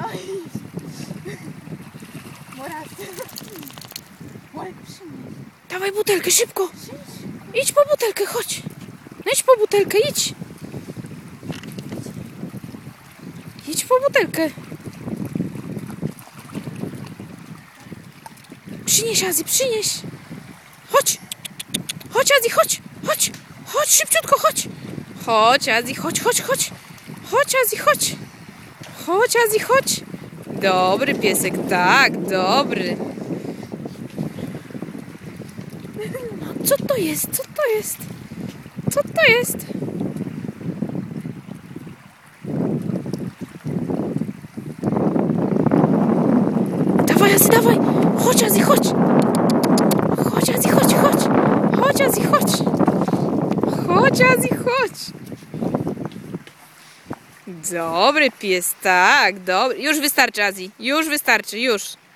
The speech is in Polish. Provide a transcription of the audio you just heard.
No idź. Moracja. Olek, przynieś. Dawaj butelkę, szybko. Idź po butelkę, chodź. No idź po butelkę, idź. Idź po butelkę. Przynieś, Azji, przynieś. Chodź. Chodź, Azji, chodź. Chodź. Chodź, szybciutko, chodź. Chodź, Azji, chodź, chodź, chodź. Chodź, Azji, chodź. Chodź, Azji, chodź. Dobry piesek, tak, dobry. No, co to jest? Co to jest? Co to jest? Dawaj, Azji, dawaj. Chodź, Azji, chodź. Chodź, Azji, chodź, chodź. Chodź, Azji, chodź. Chodź, Azji, chodź. Dobry pies, tak, dobry. Już wystarczy, Azji. Już wystarczy, już.